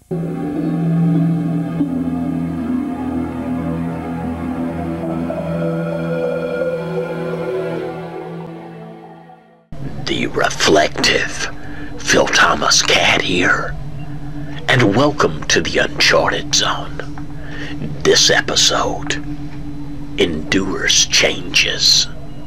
The reflective Phil Thomas Cat here, and welcome to the Uncharted Zone. This episode endures changes.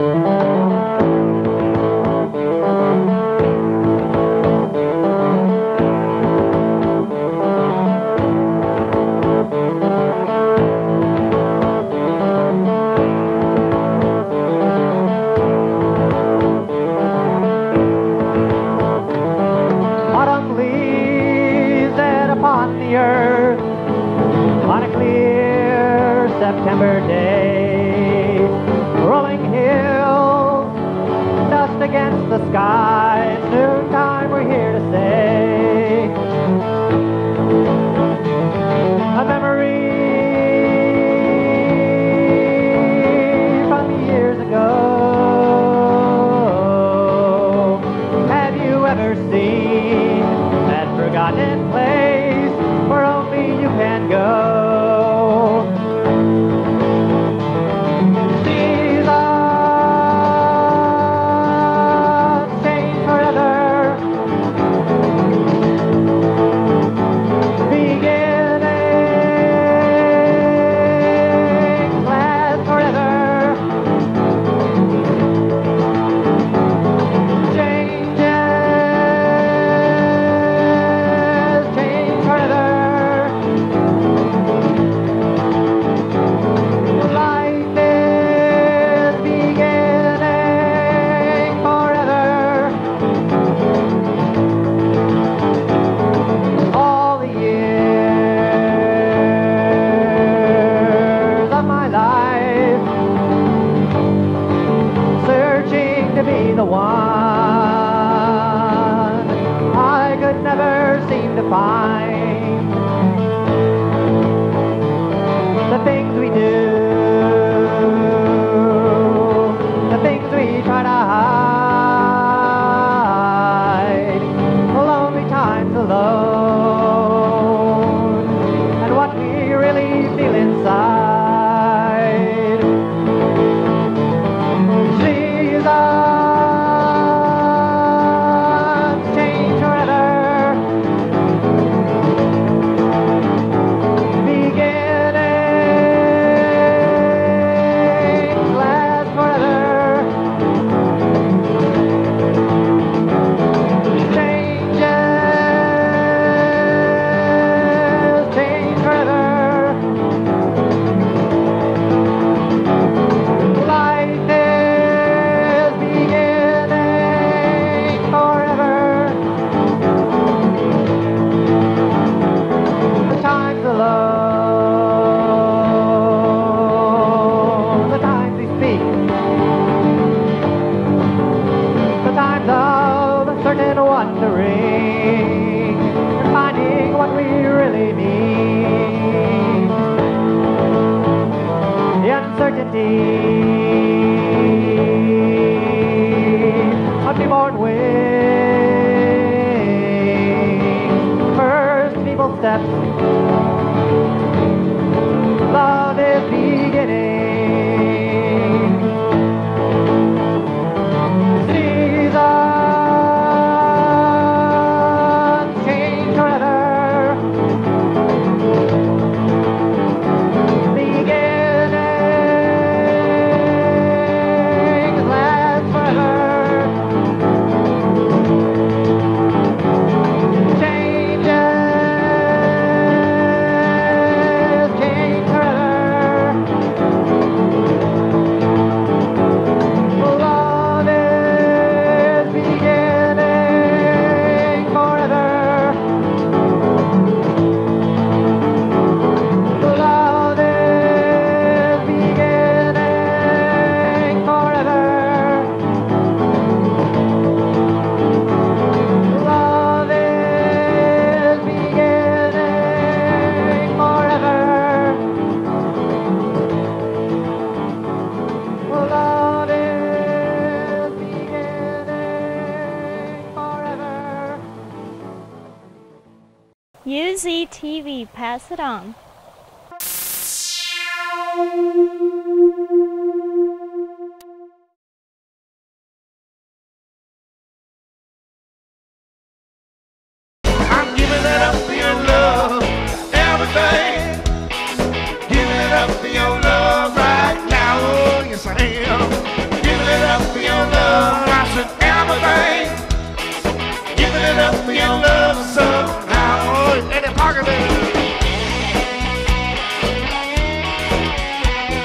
On a clear September day, rolling hills, dust against the sky, it's noontime, we're here to stay. A memory from years ago. Have you ever seen that forgotten place where only you can go? Seasons change forever, beginnings last forever. Changes change forever. Life is beginning forever. All the years of my life, searching to be the one I could never seem to find. The things we do, the things we try to hide, the lonely times alone, and what we really feel inside. Seasons change forever, beginnings last forever. Changes change forever. Life is beginning forever. The times alone, the times we speak, the times of certain wondering and finding what we really need. The uncertainty of newborn wings, first feeble steps, love is beginning. Seasons change forever, beginnings last forever. Changes change forever. UZTV, pass it on. I'm giving it up for your love, everything. Giving it up for your love right now, oh yes I am. Giving it up for your love, I said everything. Giving it up for your love somehow, oh Eddie Parker.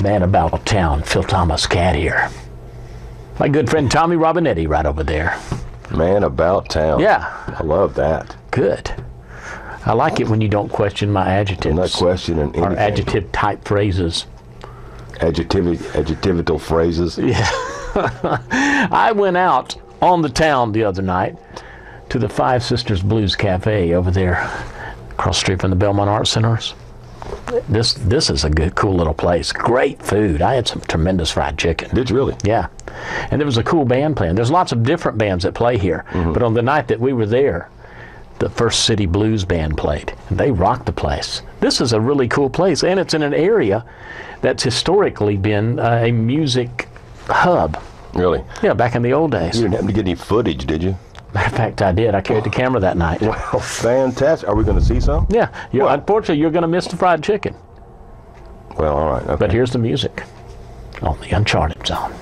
Man About Town, Phil Thomas Cat here. My good friend Tommy Robinetti right over there. Man About Town. Yeah. I love that. Good. I like it when you don't question my adjectives. I'm not questioning anything. Or adjective-type phrases. Adjectival phrases. Yeah. I went out on the town the other night to the Five Sisters Blues Cafe over there across the street from the Belmont Arts Centers. This is a good, cool little place. Great food. I had some tremendous fried chicken. Did you really? Yeah. And there was a cool band playing. There's lots of different bands that play here. Mm-hmm. But on the night that we were there, the First City Blues Band played. And they rocked the place. This is a really cool place. And it's in an area that's historically been a music hub. Really? Yeah, back in the old days. You didn't happen to get any footage, did you? Matter of fact, I did. I carried the camera that night. Wow, fantastic. Are we going to see some? Yeah. Unfortunately, you're going to miss the fried chicken. Well, all right. Okay. But here's the music on the Uncharted Zone.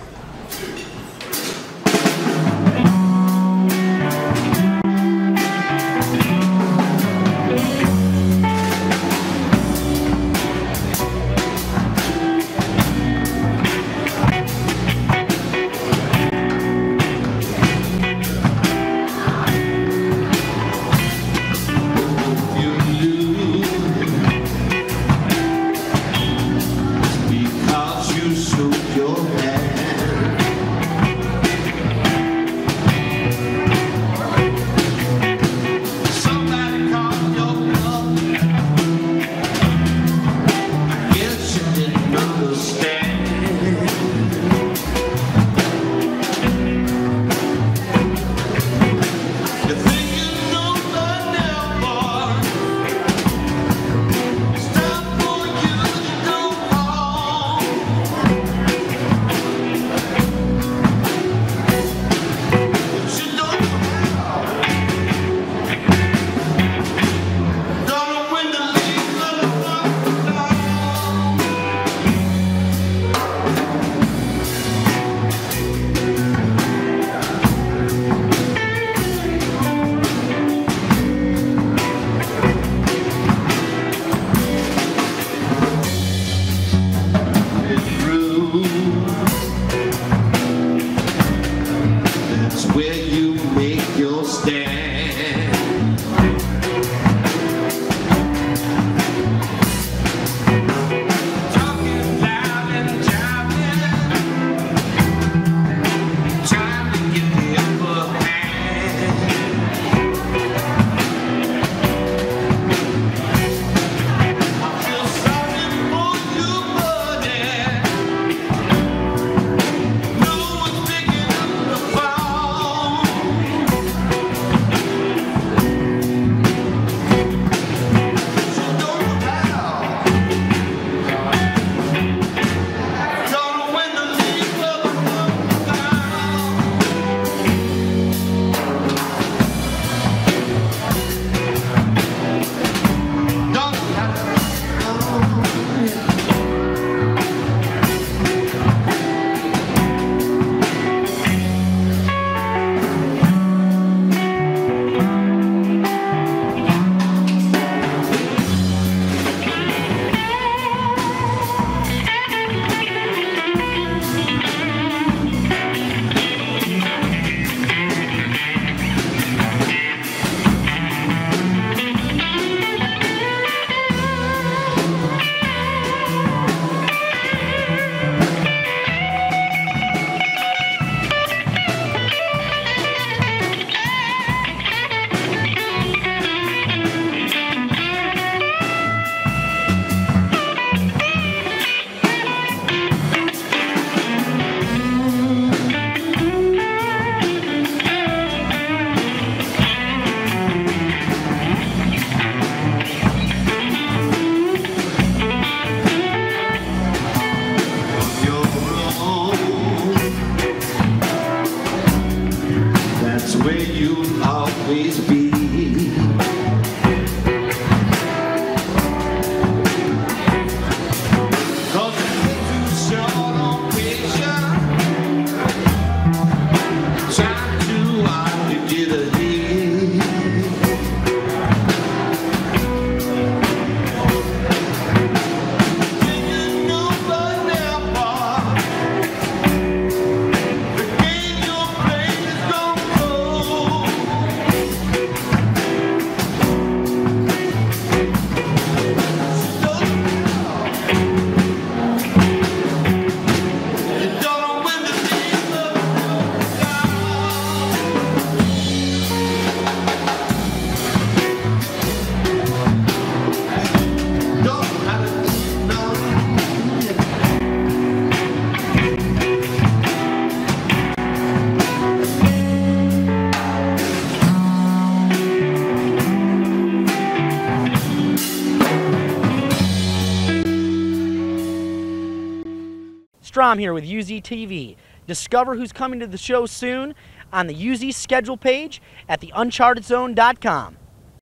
Strom here with UZ TV. Discover who's coming to the show soon on the UZ schedule page at theunchartedzone.com.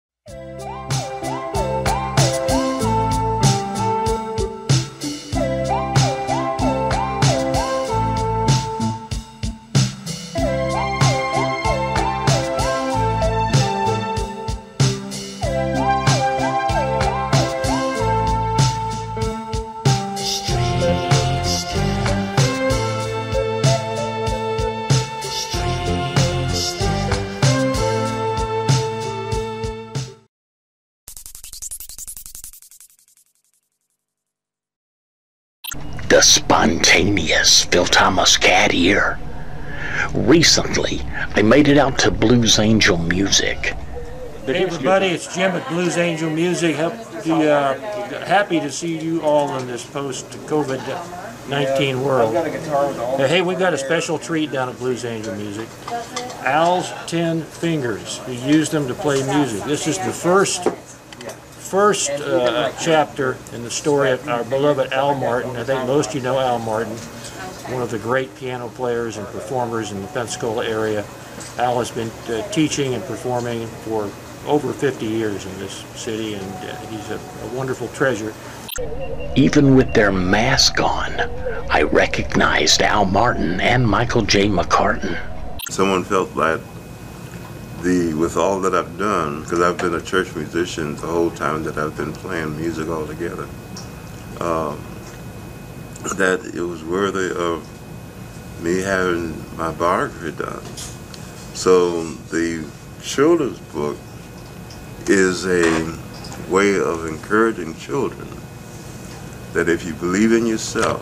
The spontaneous Phil Thomas Cat here. Recently, I made it out to Blues Angel Music. Hey everybody, it's Jim at Blues Angel Music. Happy to see you all in this post-COVID-19 world. Hey, we got a special treat down at Blues Angel Music. Al's 10 Fingers. He used them to play music. This is the first chapter in the story of our beloved Al Martin. I think most of you know Al Martin, one of the great piano players and performers in the Pensacola area. Al has been teaching and performing for over 50 years in this city, and he's a wonderful treasure. Even with their mask on, I recognized Al Martin and Michael J. McCartan. Someone felt that with all that I've done, because I've been a church musician the whole time that I've been playing music altogether, that it was worthy of me having my biography done. So the children's book is a way of encouraging children that if you believe in yourself,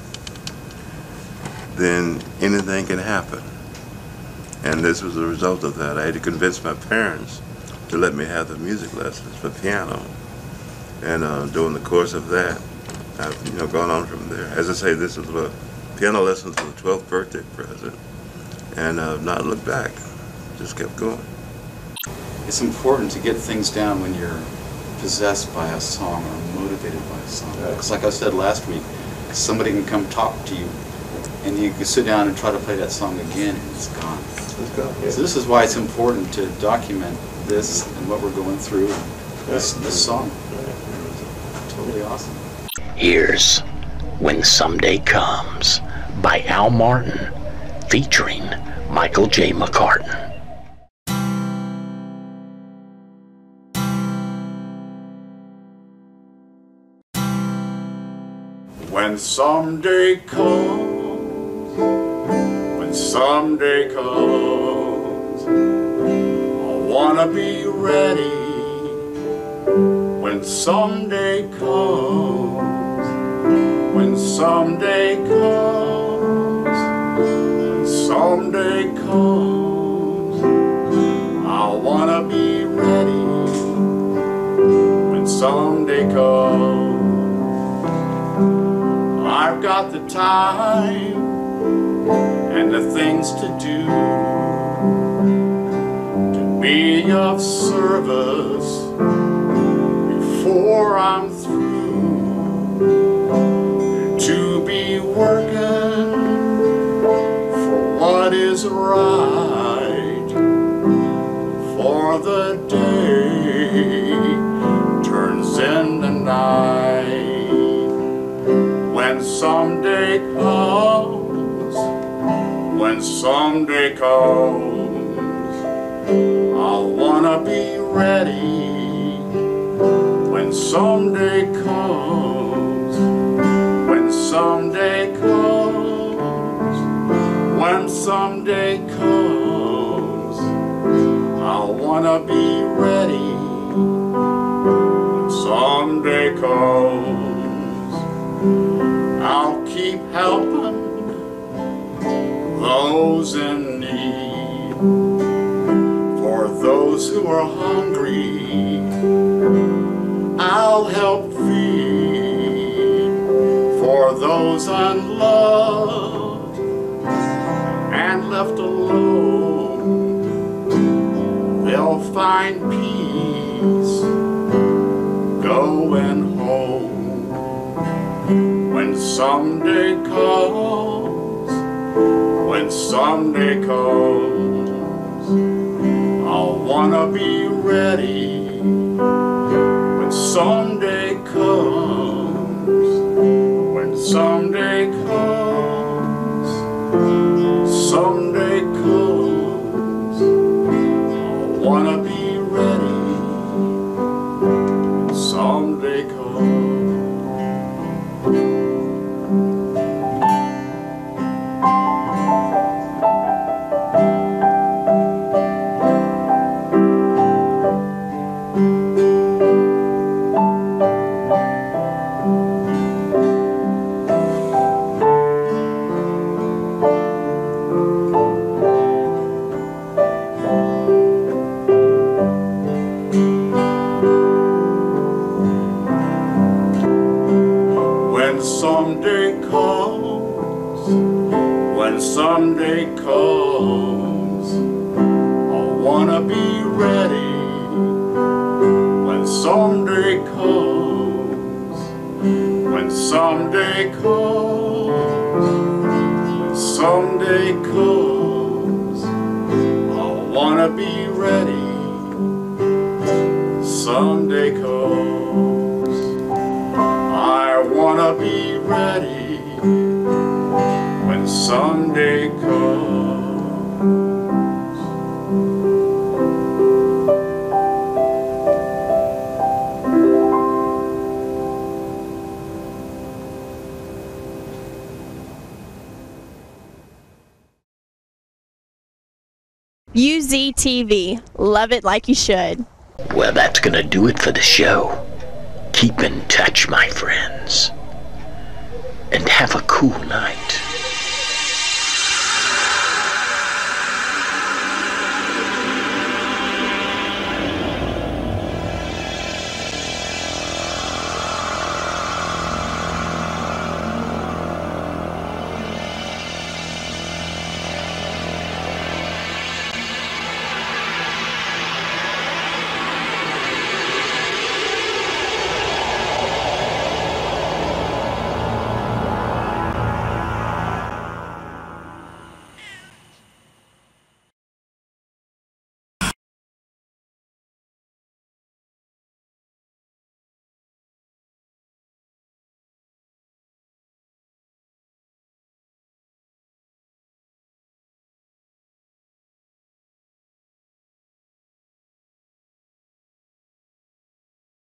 then anything can happen. And this was a result of that. I had to convince my parents to let me have the music lessons for piano. And during the course of that, I've gone on from there. As I say, this is a piano lessons for the 12th birthday present. And I've not looked back. Just kept going. It's important to get things down when you're possessed by a song or motivated by a song. Because like I said last week, somebody can come talk to you and you can sit down and try to play that song again and it's gone. So this is why it's important to document this and what we're going through and this song. Totally awesome. Here's When Someday Comes by Al Martin featuring Michael J. McCartan. When someday comes, when someday comes, I wanna be ready. When someday comes, when someday comes, when someday comes, I wanna be ready. When someday comes, I've got the time and the things to do to be of service before I'm through, to be working for what is right, for the day turns into night. When someday comes, when someday comes, I'll wanna be ready. When someday comes, when someday comes, when someday comes, I'll wanna be ready. When someday comes, I'll keep helping those in need. For those who are hungry, I'll help feed. For those unloved and left alone, they'll find peace going home. When when someday comes, when someday comes, I'll wanna be ready when someday comes, when someday comes, someday comes, I'll wanna be ready when someday comes. When someday comes, when someday comes, I wanna be ready. When someday comes, when someday comes, when someday comes, I wanna be ready. Someday comes, I wanna be ready when someday comes. UZTV, love it like you should. Well, that's gonna do it for the show. Keep in touch, my friends. And have a cool night.